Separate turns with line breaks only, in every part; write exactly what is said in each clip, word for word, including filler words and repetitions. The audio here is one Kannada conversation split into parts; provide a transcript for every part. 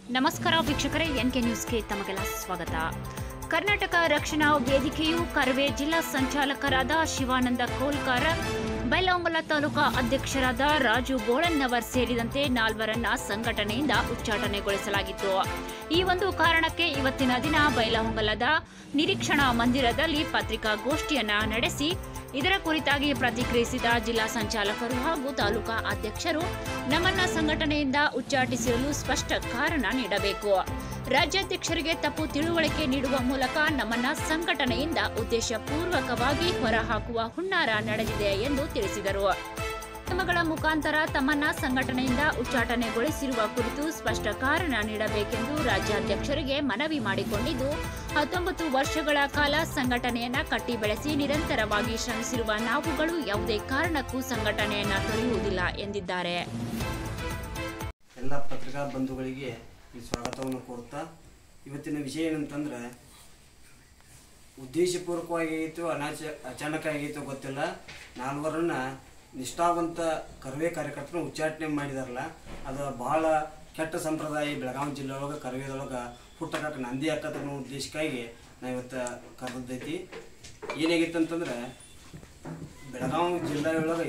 ನಮಸ್ಕಾರ ವೀಕ್ಷಕರೇ, ಎನ್ಕೆ ನ್ಯೂಸ್ಗೆ ತಮಗೆಲ್ಲ ಸ್ವಾಗತ. ಕರ್ನಾಟಕ ರಕ್ಷಣಾ ವೇದಿಕೆಯು ಕರವೇ ಜಿಲ್ಲಾ ಸಂಚಾಲಕರಾದ ಶಿವಾನಂದ ಕೋಲ್ಕಾರ, ಬೈಲಹೊಂಗಲ ತಾಲೂಕಾ ಅಧ್ಯಕ್ಷರಾದ ರಾಜು ಬೋಳನ್ನವರ್ ಸೇರಿದಂತೆ ನಾಲ್ವರನ್ನ ಸಂಘಟನೆಯಿಂದ ಉಚ್ಚಾಟನೆಗೊಳಿಸಲಾಗಿತ್ತು. ಈ ಒಂದು ಕಾರಣಕ್ಕೆ ಇವತ್ತಿನ ದಿನ ಬೈಲಹೊಂಗಲದ ನಿರೀಕ್ಷಣಾ ಮಂದಿರದಲ್ಲಿ ಪತ್ರಿಕಾಗೋಷ್ಠಿಯನ್ನ ನಡೆಸಿ ಇದರ ಕುರಿತಾಗಿ ಪ್ರತಿಕ್ರಿಯಿಸಿದ ಜಿಲ್ಲಾ ಸಂಚಾಲಕರು ಹಾಗೂ ತಾಲೂಕಾ ಅಧ್ಯಕ್ಷರು, ನಮ್ಮನ್ನ ಸಂಘಟನೆಯಿಂದ ಉಚ್ಚಾಟಿಸಲು ಸ್ಪಷ್ಟ ಕಾರಣ ನೀಡಬೇಕು. ರಾಜ್ಯಾಧ್ಯಕ್ಷರಿಗೆ ತಪ್ಪು ತಿಳುವಳಿಕೆ ನೀಡುವ ಮೂಲಕ ನಮ್ಮನ್ನ ಸಂಘಟನೆಯಿಂದ ಉದ್ದೇಶಪೂರ್ವಕವಾಗಿ ಹೊರಹಾಕುವ ಹುನ್ನಾರ ನಡೆದಿದೆ ಎಂದು ತಿಳಿಸಿದರು. ಮಾಧ್ಯಮಗಳ ಮುಖಾಂತರ ತಮ್ಮನ್ನ ಸಂಘಟನೆಯಿಂದ ಉಚ್ಚಾಟನೆಗೊಳಿಸಿರುವ ಕುರಿತು ಸ್ಪಷ್ಟ ಕಾರಣ ನೀಡಬೇಕೆಂದು ರಾಜ್ಯಾಧ್ಯಕ್ಷರಿಗೆ ಮನವಿ ಮಾಡಿಕೊಂಡಿದ್ದು, ಹತ್ತೊಂಬತ್ತು ವರ್ಷಗಳ ಕಾಲ ಸಂಘಟನೆಯನ್ನ ಕಟ್ಟಿ ಬೆಳೆಸಿ ನಿರಂತರವಾಗಿ ಶ್ರಮಿಸಿರುವ ನಾವುಗಳು ಯಾವುದೇ ಕಾರಣಕ್ಕೂ ಸಂಘಟನೆಯನ್ನ ತೊರೆಯುವುದಿಲ್ಲ ಎಂದಿದ್ದಾರೆ.
ಎಲ್ಲ ಪತ್ರಿಕಾ ಬಂಧುಗಳಿಗೆ ಈ ಸ್ವಾಗತವನ್ನು ಕೋರುತ್ತಾ, ಇವತ್ತಿನ ವಿಷಯ ಏನಂತಂದ್ರೆ, ಉದ್ದೇಶಪೂರ್ವಕವಾಗಿ ಆಗಿತ್ತು ಅನಾಚ ಅಚಾನಕ ಆಗಿತ್ತು ಗೊತ್ತಿಲ್ಲ, ನಾಲ್ವರನ್ನ ನಿಷ್ಠಾವಂತ ಕರವೇ ಕಾರ್ಯಕರ್ತರನ್ನು ಉಚ್ಚಾಟನೆ ಮಾಡಿದಾರಲ್ಲ, ಅದು ಬಹಳ ಕೆಟ್ಟ ಸಂಪ್ರದಾಯ. ಬೆಳಗಾವಿ ಜಿಲ್ಲೆ ಒಳಗೆ ಕರವೇದೊಳಗೆ ಹುಟ್ಟಕ್ಕೆ ನಂದಿ ಹಾಕತ್ತನ್ನೋ ಉದ್ದೇಶಕ್ಕಾಗಿ ನಾವು ಇವತ್ತು ಕರೆದೈತಿ. ಏನಾಗಿತ್ತು ಅಂತಂದ್ರೆ, ಬೆಳಗಾವಿ ಜಿಲ್ಲೆಯೊಳಗೆ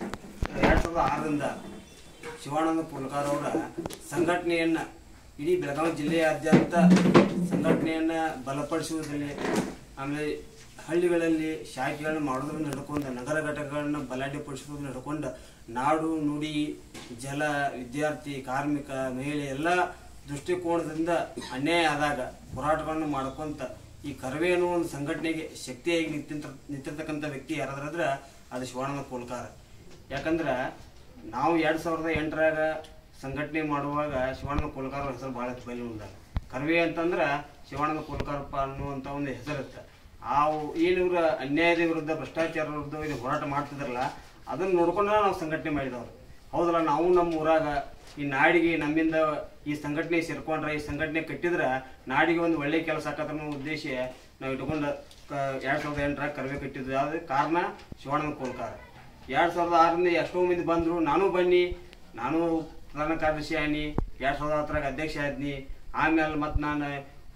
ಎರಡು ಸಾವಿರದ ಆರರಿಂದ ಶಿವಾನಂದ ಕೋಲ್ಕಾರ ಅವರ ಸಂಘಟನೆಯನ್ನು ಇಡೀ ಬೆಳಗಾವಿ ಜಿಲ್ಲೆಯಾದ್ಯಂತ ಸಂಘಟನೆಯನ್ನು ಬಲಪಡಿಸುವುದರಲ್ಲಿ, ಆಮೇಲೆ ಹಳ್ಳಿಗಳಲ್ಲಿ ಶಾಖೆಗಳನ್ನು ಮಾಡೋದ್ರಿಂದ ಹಿಡ್ಕೊಂಡು ನಗರ ಘಟಕಗಳನ್ನು ಬಲಾಢ್ಯಪಡಿಸೋದ್ರಿಂದ ಹಿಡ್ಕೊಂಡು ನಾಡು ನುಡಿ ಜಲ ವಿದ್ಯಾರ್ಥಿ ಕಾರ್ಮಿಕ ಮಹಿಳೆ ಎಲ್ಲ ದೃಷ್ಟಿಕೋನದಿಂದ ಅನ್ಯಾಯ ಆದಾಗ ಹೋರಾಟಗಳನ್ನು ಮಾಡ್ಕೊಂತ ಈ ಕರವೇ ಅನ್ನೋ ಒಂದು ಸಂಘಟನೆಗೆ ಶಕ್ತಿಯಾಗಿ ನಿಂತ ನಿಂತಿರ್ತಕ್ಕಂಥ ವ್ಯಕ್ತಿ ಯಾರಾದ್ರಂದ್ರೆ ಅದು ಶಿವಾನಂದ ಕೋಲ್ಕಾರ. ಯಾಕಂದ್ರೆ ನಾವು ಎರಡು ಸಾವಿರದ ಎಂಟರಾಗ ಸಂಘಟನೆ ಮಾಡುವಾಗ ಶಿವಾನಂದ ಕೋಲ್ಕಾರ ಹೆಸರು ಭಾಳ ಬಯಲು ಉಂಟಾಗ. ಕರವೇ ಅಂತಂದ್ರೆ ಶಿವಾನಂದ ಕೋಲ್ಕಾರಪ್ಪ ಅನ್ನುವಂಥ ಒಂದು ಹೆಸರಿರುತ್ತೆ. ಆ ಏನು ಇವ್ರ ಅನ್ಯಾಯದ ವಿರುದ್ಧ ಭ್ರಷ್ಟಾಚಾರ ವಿರುದ್ಧ ಇದು ಹೋರಾಟ ಮಾಡ್ತಿದ್ರಲ್ಲ, ಅದನ್ನು ನೋಡ್ಕೊಂಡ್ರೆ ನಾವು ಸಂಘಟನೆ ಮಾಡಿದವ್ರು. ಹೌದಲ್ಲ, ನಾವು ನಮ್ಮ ಊರಾಗ ಈ ನಾಡಿಗೆ ನಮ್ಮಿಂದ ಈ ಸಂಘಟನೆ ಸೇರ್ಕೊಂಡ್ರೆ, ಈ ಸಂಘಟನೆ ಕಟ್ಟಿದ್ರೆ ನಾಡಿಗೆ ಒಂದು ಒಳ್ಳೆ ಕೆಲಸ ಆಕತ್ತನ್ನೋ ಉದ್ದೇಶ ನಾವು ಇಟ್ಕೊಂಡು ಎರಡು ಸಾವಿರದ ಎಂಟರಾಗ ಕರವೇ ಕಟ್ಟಿದ್ವಿ. ಅದ್ರ ಕಾರಣ ಶಿವಾನಂದ ಕೋಲ್ಕಾರ. ಎರಡು ಸಾವಿರದ ಆರರಿಂದ ಎಷ್ಟೋ ಮಂದಿ ಬಂದರು, ನಾನು ಬನ್ನಿ, ನಾನು ಪ್ರಧಾನ ಕಾರ್ಯದರ್ಶಿ ಆನಿ, ಎರಡು ಸಾವಿರದ ಹತ್ತರಾಗ ಅಧ್ಯಕ್ಷ ಆದ್ನಿ. ಆಮೇಲೆ ಮತ್ತು ನಾನು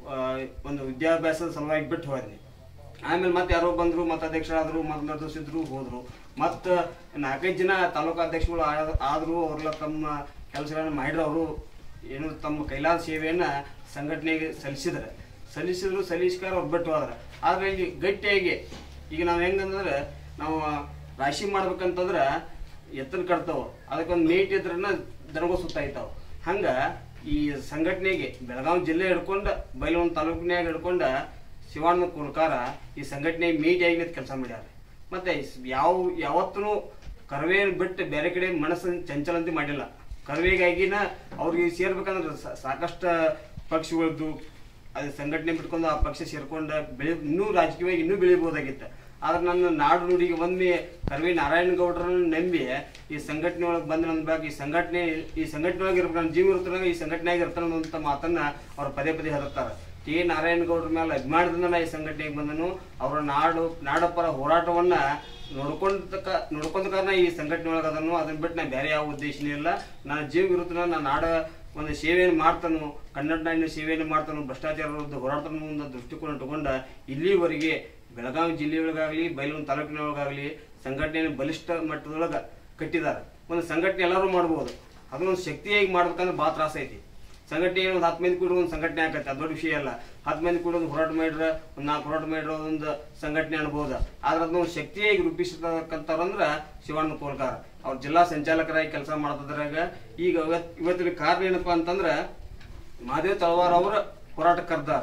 ಒಂದು ವಿದ್ಯಾಭ್ಯಾಸದ ಸಲುವಾಗಿ ಬಿಟ್ಟು ಹೋದ್ನಿ. ಆಮೇಲೆ ಮತ್ತೆ ಯಾರೋ ಬಂದರು, ಮತ್ತೆ ಅಧ್ಯಕ್ಷರಾದರು, ಮತ್ತೆ ನಿರ್ದೇಶಿಸಿದ್ರು, ಹೋದರು. ಮತ್ತು ನಾಲ್ಕೈದು ಜನ ತಾಲೂಕು ಅಧ್ಯಕ್ಷಗಳು ಆದರೂ ಅವ್ರೆಲ್ಲ ತಮ್ಮ ಕೆಲಸಗಳನ್ನು ಮಾಡಿದ್ರು. ಅವರು ಏನು ತಮ್ಮ ಕೈಲಾದ ಸೇವೆಯನ್ನು ಸಂಘಟನೆಗೆ ಸಲ್ಲಿಸಿದ್ರೆ ಸಲ್ಲಿಸಿದ್ರು ಸಲ್ಲಿಸ್ಕಾರ ಅವ್ರು ಬಿಟ್ಟು ಹೋದ್ರೆ. ಆದರೆ ಇಲ್ಲಿ ಗಟ್ಟಿಯಾಗಿ ಈಗ ನಾವು ಹೆಂಗಂದ್ರೆ, ನಾವು ರಾಶಿ ಮಾಡ್ಬೇಕಂತಂದ್ರೆ ಎತ್ತನ ಕಟ್ತಾವ, ಅದಕ್ಕೊಂದು ಮೇಟ್ ಇದ್ರನ್ನ ದನಗೋ ಸುತ್ತಾಯ್ತಾವ. ಹಂಗೆ ಈ ಸಂಘಟನೆಗೆ ಬೆಳಗಾವಿ ಜಿಲ್ಲೆ ಹಿಡ್ಕೊಂಡು ಬೈಲಹೊಂಗಲ ತಾಲೂಕಿನಾಗ ಹಿಡ್ಕೊಂಡ ಶಿವಾನಂದ ಕೋಲ್ಕಾರ ಈ ಸಂಘಟನೆಗೆ ಮೇಟಿಯಾಗಿ ಕೆಲಸ ಮಾಡ್ಯಾರ. ಮತ್ತೆ ಯಾವ ಯಾವತ್ತೂ ಕರವೇ ಬಿಟ್ಟು ಬೇರೆ ಕಡೆ ಮನಸ್ಸು ಚಂಚಲಂತೆ ಮಾಡಿಲ್ಲ. ಕರವೇಗಾಗಿನ ಅವ್ರಿಗೆ ಸೇರ್ಬೇಕಂದ್ರೆ ಸಾಕಷ್ಟು ಪಕ್ಷಗಳದ್ದು ಅದು ಸಂಘಟನೆ ಬಿಟ್ಕೊಂಡು ಆ ಪಕ್ಷ ಸೇರ್ಕೊಂಡು ಬೆಳೆ ಇನ್ನೂ ರಾಜಕೀಯವಾಗಿ ಇನ್ನೂ ಬೆಳಿಬೋದಾಗಿತ್ತು. ಆದ್ರೆ ನನ್ನ ನಾಡು ನುಡಿಗೆ ಒಮ್ಮೆ ಕರವೇ ನಾರಾಯಣಗೌಡರನ್ನು ನಂಬಿ ಈ ಸಂಘಟನೆ ಒಳಗೆ ಬಂದ ನಂಬಾಗ ಈ ಸಂಘಟನೆ ಈ ಸಂಘಟನೆ ಒಳಗೆ ಇರ್ಬೇಕು, ನನ್ನ ಜೀವ ಇರ್ತಾನ ಈ ಸಂಘಟನೆಯಾಗಿ ಇರ್ತಾನ ಅಂತ ಮಾತನ್ನ ಅವ್ರು ಪದೇ ಪದೇ ಹೇಳ್ತಾರೆ. ಟಿ ನಾರಾಯಣಗೌಡರ ಮೇಲೆ ಅಭಿಮಾನದಿಂದ ಈ ಸಂಘಟನೆಗೆ ಬಂದನು. ಅವರ ನಾಡು ನಾಡಪರ ಹೋರಾಟವನ್ನ ನೋಡ್ಕೊಂಡ ನೋಡ್ಕೊಂಡ ಕಾರಣ ಈ ಸಂಘಟನೆ ಒಳಗೆ ಅದನ್ನು ಅದನ್ನ ಬಿಟ್ಟು ನಾನು ಬೇರೆ ಯಾವ ಉದ್ದೇಶನೇ ಇಲ್ಲ. ನನ್ನ ಜೀವ ವಿರುದ್ಧ ನಾನು ನಾಡ ಒಂದು ಸೇವೆಯನ್ನು ಮಾಡ್ತಾನು, ಕನ್ನಡ ನಾಡಿನ ಸೇವೆಯನ್ನು ಮಾಡ್ತಾನು, ಭ್ರಷ್ಟಾಚಾರ ವಿರುದ್ಧ ಹೋರಾಟದ ಒಂದು ದೃಷ್ಟಿಕೋನ ಇಟ್ಟುಕೊಂಡ ಇಲ್ಲಿವರೆಗೆ ಬೆಳಗಾವಿ ಜಿಲ್ಲೆಯೊಳಗಾಗಲಿ ಬೈಲಹೊಂಗಲ ತಾಲೂಕಿನೊಳಗಾಗಲಿ ಸಂಘಟನೆಯನ್ನು ಬಲಿಷ್ಠ ಮಟ್ಟದೊಳಗೆ ಕಟ್ಟಿದ್ದಾರೆ. ಒಂದು ಸಂಘಟನೆ ಎಲ್ಲರೂ ಮಾಡ್ಬೋದು, ಅದನ್ನೊಂದು ಶಕ್ತಿಯಾಗಿ ಮಾಡ್ಬೇಕಂದ್ರೆ ಭಾಳ ತ್ರಾಸ ಐತಿ. ಸಂಘಟನೆ ಒಂದು ಹತ್ತು ಮಂದಿ ಕೂಡ ಒಂದು ಸಂಘಟನೆ ಆಗತ್ತೆ, ಅದು ದೊಡ್ಡ ವಿಷಯ ಅಲ್ಲ. ಹತ್ತು ಮಂದಿ ಕೂಡ ಒಂದು ಹೋರಾಟ ಮಾಡಿದ್ರೆ, ಒಂದು ನಾಲ್ಕು ಹೋರಾಟ ಮಾಡಿರೋ ಒಂದು ಸಂಘಟನೆ ಅನ್ಬೋದು. ಆದ್ರೆ ಅದನ್ನ ಒಂದು ಶಕ್ತಿಯಾಗಿ ರೂಪಿಸತಕ್ಕಂಥವ್ರಂದ್ರೆ ಶಿವಾನಂದ ಕೋಲ್ಕಾರ. ಅವ್ರ ಜಿಲ್ಲಾ ಸಂಚಾಲಕರಾಗಿ ಕೆಲಸ ಮಾಡ್ತಿದ್ರಾಗ ಈಗ ಇವತ್ತಿನ ಕಾರಣ ಏನಪ್ಪಾ ಅಂತಂದ್ರೆ, ಮಹಾದೇವ್ ತಳವಾರ್ ಅವರ ಹೋರಾಟ ಕರ್ದಾರ.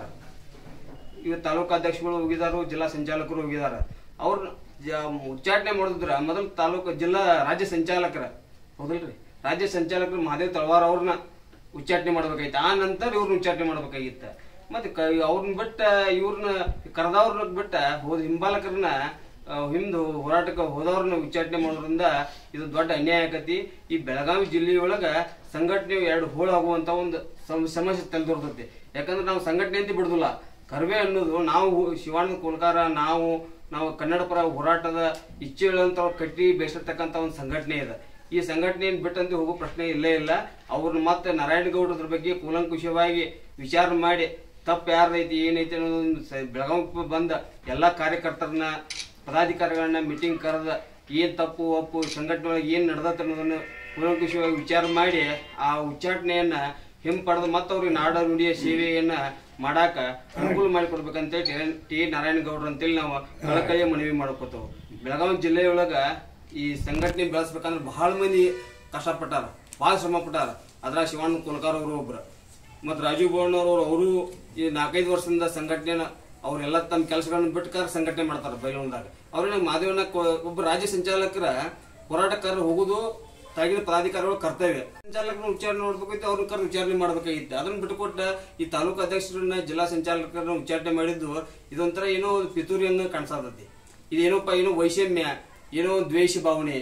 ಇವತ್ತು ತಾಲೂಕು ಅಧ್ಯಕ್ಷಗಳು ಹೋಗಿದಾರು, ಜಿಲ್ಲಾ ಸಂಚಾಲಕರು ಹೋಗಿದಾರ. ಅವ್ರ ಉಚ್ಚಾಟನೆ ಮಾಡಿದ್ರ ಮೊದಲು ತಾಲೂಕು ಜಿಲ್ಲಾ ರಾಜ್ಯ ಸಂಚಾಲಕರ ಹೌದಲ್ರಿ, ರಾಜ್ಯ ಸಂಚಾಲಕರು ಮಹಾದೇವ್ ತಳವಾರ್ ಅವ್ರನ್ನ ಉಚ್ಚಾಟನೆ ಮಾಡ್ಬೇಕಾಗಿತ್ತು. ಆ ನಂತರ ಇವ್ರನ್ನ ಉಚ್ಚಾಟನೆ ಮಾಡ್ಬೇಕಾಗಿತ್ತು. ಮತ್ತೆ ಕ ಅವ್ರನ್ನ ಬಿಟ್ಟ ಇವ್ರನ್ನ ಕರೆದವ್ರನ್ನ ಬಿಟ್ಟ ಹೋದ ಹಿಂಬಾಲಕರನ್ನ ಹಿಂದು ಹೋರಾಟಕ್ಕೆ ಹೋದವ್ರನ್ನ ಉಚ್ಚಾಟನೆ ಮಾಡೋದ್ರಿಂದ ಇದು ದೊಡ್ಡ ಅನ್ಯಾಯ ಆಕತಿ. ಈ ಬೆಳಗಾವಿ ಜಿಲ್ಲೆಯೊಳಗ ಸಂಘಟನೆ ಎರಡು ಹೋಳಾಗುವಂತ ಒಂದು ಸಮಸ್ಯೆ ತಲೆದೋರ್ತೈತಿ. ಯಾಕಂದ್ರೆ ನಾವು ಸಂಘಟನೆ ಅಂತ ಬಿಡುದಿಲ್ಲ. ಕರವೇ ಅನ್ನೋದು ನಾವು ಶಿವಾನಂದ ಕೋಲ್ಕಾರ ನಾವು ನಾವು ಕನ್ನಡ ಪರ ಹೋರಾಟದ ಇಚ್ಛೆಗಳಂತ ಕಟ್ಟಿ ಬೇಯಿಸಿರ್ತಕ್ಕಂಥ ಒಂದು ಸಂಘಟನೆ ಇದೆ. ಈ ಸಂಘಟನೆಯನ್ನು ಬಿಟ್ಟಂತೆ ಹೋಗೋ ಪ್ರಶ್ನೆ ಇಲ್ಲೇ ಇಲ್ಲ. ಅವ್ರನ್ನ ಮತ್ತೆ ನಾರಾಯಣಗೌಡರ ಬಗ್ಗೆ ಕೂಲಂಕುಷವಾಗಿ ವಿಚಾರ ಮಾಡಿ ತಪ್ಪು ಯಾರೈತಿ ಏನೈತಿ ಅನ್ನೋದೊಂದು ಬೆಳಗಾವಿ ಬಂದ ಎಲ್ಲಾ ಕಾರ್ಯಕರ್ತರನ್ನ ಪದಾಧಿಕಾರಿಗಳನ್ನ ಮೀಟಿಂಗ್ ಕರೆದ ಏನ್ ತಪ್ಪು ಒಪ್ಪು ಸಂಘಟನೆ ಒಳಗೆ ಏನ್ ನಡೆದತ್ತ ಅನ್ನೋದನ್ನ ಕೂಲಂಕುಷವಾಗಿ ವಿಚಾರ ಮಾಡಿ ಆ ಉಚ್ಚಾಟನೆಯನ್ನ ಹಿಂಪಡೆದು ಮತ್ತೆ ಅವ್ರಿಗೆ ನಾಡ ನುಡಿಯ ಸೇವೆಯನ್ನ ಮಾಡಾಕ ಅನುಕೂಲ ಮಾಡಿಕೊಡ್ಬೇಕಂತೇಳಿ ಟಿ ನಾರಾಯಣಗೌಡ್ರ ಅಂತೇಳಿ ನಾವು ಕಳಕಳಿಯ ಮನವಿ ಮಾಡ್ಕೋತೇವೆ. ಬೆಳಗಾವಿ ಜಿಲ್ಲೆಯೊಳಗ ಈ ಸಂಘಟನೆ ಬೆಳೆಸ್ಬೇಕಂದ್ರೆ ಬಹಳ ಮಂದಿ ಕಷ್ಟಪಟ್ಟಾರ, ಬಹಳ ಶ್ರಮ ಪಟ್ಟಾರ. ಅದ್ರ ಶಿವಾನಂದ ಕೋಲ್ಕಾರ್ ಅವರು ಒಬ್ರು, ಮತ್ ರಾಜೀವ್ ಬೋಳನವರು ಅವರು ಈ ನಾಲ್ಕೈದು ವರ್ಷದಿಂದ ಸಂಘಟನೆನ ಅವ್ರೆಲ್ಲ ತಮ್ಮ ಕೆಲಸಗಳನ್ನ ಬಿಟ್ಟು ಸಂಘಟನೆ ಮಾಡ್ತಾರ ಬೈಲೊಂದಾಗ. ಅವ್ರನ್ನ ಮಾದೇವನ ಒಬ್ಬ ರಾಜ್ಯ ಸಂಚಾಲಕರ ಹೋರಾಟಗಾರರು ಹೋಗುದು ತಾಗಿನ ಪದಾಧಿಕಾರಿಗಳು ಕರ್ತವ್ಯ. ಸಂಚಾಲಕರನ್ನ ವಿಚಾರಣೆ ನೋಡ್ಬೇಕಾಗಿತ್ತು, ಅವ್ರನ್ನ ಕರೆದು ವಿಚಾರಣೆ ಮಾಡ್ಬೇಕಾಗಿತ್ತು. ಅದನ್ನ ಬಿಟ್ಟುಕೊಟ್ಟ ಈ ತಾಲೂಕು ಅಧ್ಯಕ್ಷರನ್ನ ಜಿಲ್ಲಾ ಸಂಚಾಲಕರನ್ನ ವಿಚಾರಣೆ ಮಾಡಿದ್ದು ಇದೊಂಥರ ಏನೋ ಪಿತೂರಿಯನ್ನು ಕಾಣಿಸತೈತಿ. ಇದೇನೋಪ್ಪ ಏನೋ ವೈಷಮ್ಯ, ಏನೋ ದ್ವೇಷ ಭಾವನೆ,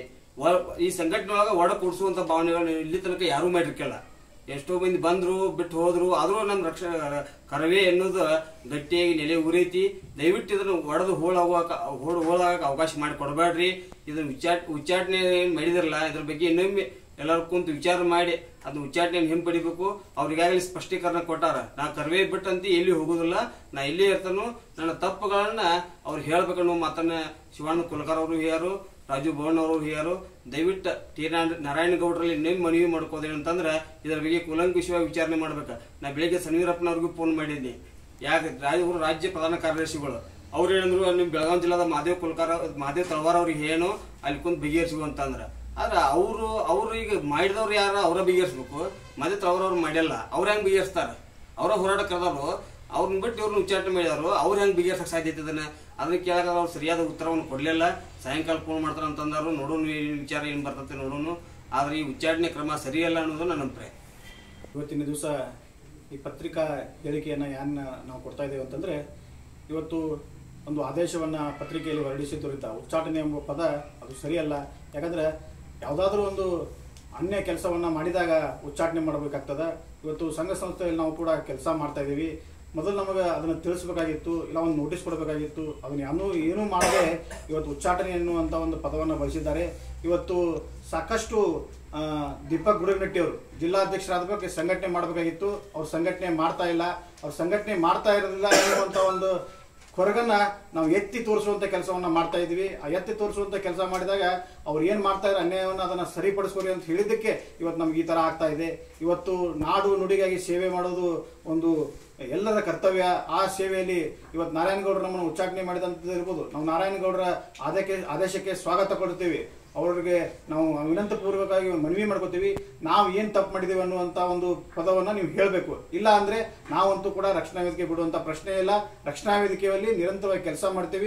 ಈ ಸಂಘಟನೆ ಒಳಗ ಒಡ ಕೂಡಿಸುವಂತ ಭಾವನೆಗಳನ್ನ ಇಲ್ಲಿ ತನಕ ಯಾರು ಮಾಡಿರ್ಕಲ್ಲ. ಎಷ್ಟೋ ಮಂದಿ ಬಂದ್ರು ಬಿಟ್ಟು ಹೋದ್ರು, ಆದ್ರೂ ನಮ್ ರಕ್ಷ ಕರವೇ ಎನ್ನುವುದು ಗಟ್ಟಿಯಾಗಿ ನೆಲೆ ಉರೈತಿ. ದಯವಿಟ್ಟು ಇದನ್ನ ಒಡೆದು ಹೋಳಾಗುವ ಹೋಳ ಹೋಳಾಗ ಅವಕಾಶ ಮಾಡಿ ಕೊಡಬೇಡ್ರಿ. ಇದನ್ನ ಉಚ್ಚಾಟ ಉಚ್ಚಾಟನೆ ಮಾಡಿದಿರಲ್ಲ, ಇದ್ರ ಬಗ್ಗೆ ಇನ್ನೊಮ್ಮೆ ಎಲ್ಲರೂ ಕುಂತು ವಿಚಾರ ಮಾಡಿ ಅದನ್ನ ಉಚ್ಚಾಟನೆಯನ್ನು ಹಿಂಪಡಿಬೇಕು. ಅವ್ರಿಗಾಗಲಿ ಸ್ಪಷ್ಟೀಕರಣ ಕೊಟ್ಟಾರ, ನಾ ಕರ್ವೇ ಬಿಟ್ಟಂತ ಎಲ್ಲಿ ಹೋಗುದಿಲ್ಲ, ನಾ ಎಲ್ಲಿ ಇರ್ತಾನು, ನನ್ನ ತಪ್ಪುಗಳನ್ನ ಅವ್ರು ಹೇಳ್ಬೇಕನ್ನೋ ಮಾತನ್ನ ಶಿವಾನಂದ ಕೋಲ್ಕಾರ್ ಅವರು ಹೇಳ್ಯಾರು, ರಾಜೀವ್ ಭವನ್ ಅವರು ಹೇಳ್ಯಾರು. ದಯವಿಟ್ಟು ಟಿ ನಾರಾಯಣಗೌಡರಲ್ಲಿ ಇನ್ನೇನು ಮನವಿ ಮಾಡ್ಕೋದೇನಂತಂದ್ರೆ ಇದ್ರ ಬಗ್ಗೆ ಕೂಲಂಕುಷವಾಗಿ ವಿಚಾರಣೆ ಮಾಡ್ಬೇಕ. ನಾ ಬೆಳಿಗ್ಗೆ ಸಮೀರಪ್ಪನವ್ರಿಗೂ ಫೋನ್ ಮಾಡಿದ್ನಿ, ಯಾಕೆ ರಾಜ್ಯ ರಾಜ್ಯ ಪ್ರಧಾನ ಕಾರ್ಯದರ್ಶಿಗಳು ಅವ್ರು ಏನಂದ್ರು, ನಿಮ್ ಬೆಳಗಾವಿ ಜಿಲ್ಲಾದ ಮಹಾದೇವ್ ಕೋಲ್ಕಾರ್ ಮಹಾದೇವ್ ತಳವಾರ್ ಅವ್ರಿಗೆ ಏನು ಅಲ್ಲಿ ಕುಂತ ಬಗೆಹರಿಸುವ ಅಂತಂದ್ರ. ಆದ್ರ ಅವರು ಅವ್ರು ಈಗ ಮಾಡಿದವ್ರು ಯಾರ ಅವರ ಬಗೆಹರಿಸ್ಬೇಕು, ಮಹಾದೇವ್ ತಳವಾರ್ ಅವ್ರು ಮಾಡಿಲ್ಲ, ಅವ್ರ ಹೆಂಗ್ ಬಗೆಹರಿಸ್ತಾರ? ಅವರ ಹೋರಾಟ ಕರೆದವರು ಅವ್ರನ್ನ ಬಿಟ್ಟು ಇವ್ರನ್ನ ಉಚ್ಚಾಟನೆ ಮಾಡಿದವರು, ಅವ್ರು ಹೆಂಗ್ ಬಗೆಹರ್ಸಕ್ ಸಾಧ್ಯತೆ ಇದನ್ನ? ಅದನ್ನ ಕೇಳಾಕ ಅವ್ರು ಸರಿಯಾದ ಉತ್ತರವನ್ನು ಕೊಡ್ಲಿಲ್ಲ. ಸಾಯಂಕಾಲ ಫೋನ್ ಮಾಡ್ತಾರ ಅಂತಂದ್ರು, ನೋಡೋಣ ವಿಚಾರ ಏನ್ ಬರ್ತದೆ ನೋಡೋಣ, ಆದ್ರೆ ಈ ಉಚ್ಚಾಟನೆ ಕ್ರಮ ಸರಿಯಲ್ಲ ಅನ್ನೋದು ನನ್ನ ಅಭಿಪ್ರಾಯ.
ಇವತ್ತಿನ ದಿವಸ ಈ ಪತ್ರಿಕಾ ಹೇಳಿಕೆಯನ್ನು ಏನ್ ನಾವು ಕೊಡ್ತಾ ಇದ್ದೇವೆ ಅಂತಂದ್ರೆ, ಇವತ್ತು ಒಂದು ಆದೇಶವನ್ನ ಪತ್ರಿಕೆಯಲ್ಲಿ ಹೊರಡಿಸಿದ್ದರಿಂದ ಉಚ್ಚಾಟನೆ ಎಂಬ ಪದ ಅದು ಸರಿಯಲ್ಲ. ಯಾಕಂದ್ರೆ ಯಾವುದಾದ್ರೂ ಒಂದು ಅನ್ಯ ಕೆಲಸವನ್ನ ಮಾಡಿದಾಗ ಉಚ್ಚಾಟನೆ ಮಾಡಬೇಕಾಗ್ತದ. ಇವತ್ತು ಸಂಘ ಸಂಸ್ಥೆಯಲ್ಲಿ ನಾವು ಕೂಡ ಕೆಲಸ ಮಾಡ್ತಾ ಇದ್ದೀವಿ. ಮೊದಲು ನಮಗೆ ಅದನ್ನು ತಿಳಿಸ್ಬೇಕಾಗಿತ್ತು, ಇಲ್ಲ ಒಂದು ನೋಟಿಸ್ ಕೊಡಬೇಕಾಗಿತ್ತು. ಅದನ್ನ ಯಾರು ಏನೂ ಮಾಡದೆ ಇವತ್ತು ಉಚ್ಚಾಟನೆ ಎನ್ನುವಂಥ ಒಂದು ಪದವನ್ನು ಬಳಸಿದ್ದಾರೆ. ಇವತ್ತು ಸಾಕಷ್ಟು ದೀಪಕ್ ಗುಡಗನಟ್ಟಿಯವರು ಜಿಲ್ಲಾಧ್ಯಕ್ಷರಾದ ಬಗ್ಗೆ ಸಂಘಟನೆ ಮಾಡಬೇಕಾಗಿತ್ತು, ಅವ್ರು ಸಂಘಟನೆ ಮಾಡ್ತಾ ಇಲ್ಲ. ಅವ್ರು ಸಂಘಟನೆ ಮಾಡ್ತಾ ಇರೋದಿಲ್ಲ ಎನ್ನುವಂಥ ಒಂದು ಹೊರಗನ್ನ ನಾವು ಎತ್ತಿ ತೋರಿಸುವಂತ ಕೆಲಸವನ್ನ ಮಾಡ್ತಾ ಇದೀವಿ. ಆ ಎತ್ತಿ ತೋರಿಸುವಂತ ಕೆಲಸ ಮಾಡಿದಾಗ ಅವ್ರು ಏನ್ ಮಾಡ್ತಾ ಇದ್ದಾರೆ ಅನ್ಯಾಯವನ್ನ ಅದನ್ನ ಸರಿಪಡಿಸ್ಕೊರಿ ಅಂತ ಹೇಳಿದ್ದಕ್ಕೆ ಇವತ್ತು ನಮ್ಗೆ ಈ ತರ ಆಗ್ತಾ ಇದೆ. ಇವತ್ತು ನಾಡು ನುಡಿಗಾಗಿ ಸೇವೆ ಮಾಡೋದು ಒಂದು ಎಲ್ಲರ ಕರ್ತವ್ಯ. ಆ ಸೇವೆಯಲ್ಲಿ ಇವತ್ತು ನಾರಾಯಣಗೌಡರು ನಮ್ಮನ್ನು ಉಚ್ಚಾಟನೆ ಮಾಡಿದಂಥದ್ದು ಇರ್ಬೋದು. ನಾವು ನಾರಾಯಣಗೌಡರ ಆದೇಶಕ್ಕೆ ಆದೇಶಕ್ಕೆ ಸ್ವಾಗತ ಕೊಡ್ತೀವಿ. ಅವ್ರಿಗೆ ನಾವು ವಿನಂತ ಪೂರ್ವಕವಾಗಿ ಮನವಿ ಮಾಡ್ಕೋತೀವಿ, ನಾವು ಏನ್ ತಪ್ಪು ಮಾಡಿದೀವಿ ಅನ್ನುವಂತ ಒಂದು ಪದವನ್ನ ನೀವು ಹೇಳ್ಬೇಕು. ಇಲ್ಲ ಅಂದ್ರೆ ನಾವಂತೂ ಕೂಡ ರಕ್ಷಣಾ ವೇದಿಕೆ ಬಿಡುವಂತ ಪ್ರಶ್ನೆ ಇಲ್ಲ. ರಕ್ಷಣಾ ವೇದಿಕೆಯಲ್ಲಿ ನಿರಂತರವಾಗಿ ಕೆಲಸ ಮಾಡ್ತೀವಿ.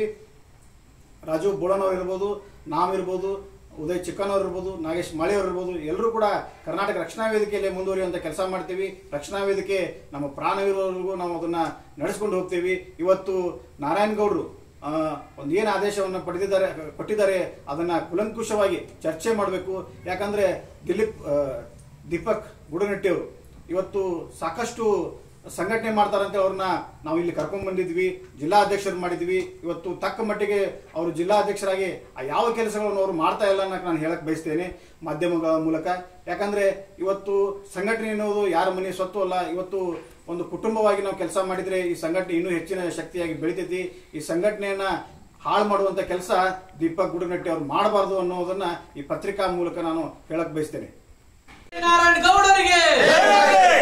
ರಾಜು ಬೋಳನವ್ರು ಇರ್ಬೋದು, ನಾವಿರ್ಬೋದು, ಉದಯ್ ಚಿಕ್ಕನವ್ರು ಇರ್ಬೋದು, ನಾಗೇಶ್ ಮಾಳಿಯವ್ರು ಇರ್ಬೋದು, ಎಲ್ಲರೂ ಕೂಡ ಕರ್ನಾಟಕ ರಕ್ಷಣಾ ವೇದಿಕೆಯಲ್ಲಿ ಮುಂದುವರಿಯುವಂತ ಕೆಲಸ ಮಾಡ್ತೀವಿ. ರಕ್ಷಣಾ ವೇದಿಕೆ ನಮ್ಮ ಪ್ರಾಣವಿರೋವರೆಗೂ ನಾವು ಅದನ್ನ ನಡೆಸ್ಕೊಂಡು ಹೋಗ್ತೀವಿ. ಇವತ್ತು ನಾರಾಯಣಗೌಡರು ಒಂದು ಏನು ಆದೇಶವನ್ನು ಪಡೆದಿದ್ದಾರೆ ಕೊಟ್ಟಿದ್ದಾರೆ ಅದನ್ನ ಕುಲಂಕುಷವಾಗಿ ಚರ್ಚೆ ಮಾಡಬೇಕು. ಯಾಕಂದ್ರೆ ದಿಲೀಪ್ ದೀಪಕ್ ಗುಡಗನಟ್ಟಿಯವರು ಇವತ್ತು ಸಾಕಷ್ಟು ಸಂಘಟನೆ ಮಾಡ್ತಾರಂತೆ. ಅವ್ರನ್ನ ನಾವು ಇಲ್ಲಿ ಕರ್ಕೊಂಡ್ ಬಂದಿದ್ವಿ, ಜಿಲ್ಲಾ ಅಧ್ಯಕ್ಷರು ಮಾಡಿದ್ವಿ. ಇವತ್ತು ತಕ್ಕ ಮಟ್ಟಿಗೆ ಅವರು ಜಿಲ್ಲಾ ಅಧ್ಯಕ್ಷರಾಗಿ ಯಾವ ಕೆಲಸಗಳನ್ನು ಅವರು ಮಾಡ್ತಾ ಇಲ್ಲ ಅನ್ನೋಕೆ ನಾನು ಹೇಳಕ್ ಬಯಸ್ತೇನೆ ಮಾಧ್ಯಮಗಳ ಮೂಲಕ. ಯಾಕಂದ್ರೆ ಇವತ್ತು ಸಂಘಟನೆ ಎನ್ನುವುದು ಯಾರ ಮನೆ ಸ್ವತ್ತು ಅಲ್ಲ. ಇವತ್ತು ಒಂದು ಕುಟುಂಬವಾಗಿ ನಾವು ಕೆಲಸ ಮಾಡಿದ್ರೆ ಈ ಸಂಘಟನೆ ಇನ್ನೂ ಹೆಚ್ಚಿನ ಶಕ್ತಿಯಾಗಿ ಬೆಳಿತೈತಿ. ಈ ಸಂಘಟನೆಯನ್ನ ಹಾಳು ಮಾಡುವಂತ ಕೆಲಸ ದೀಪಕ್ ಗುಡಗನಟ್ಟಿ ಅವ್ರು ಮಾಡಬಾರ್ದು ಅನ್ನೋದನ್ನ ಈ ಪತ್ರಿಕಾ ಮೂಲಕ ನಾನು ಹೇಳಕ್ ಬಯಸ್ತೇನೆ.
ನಾರಾಯಣಗೌಡರಿಗೆ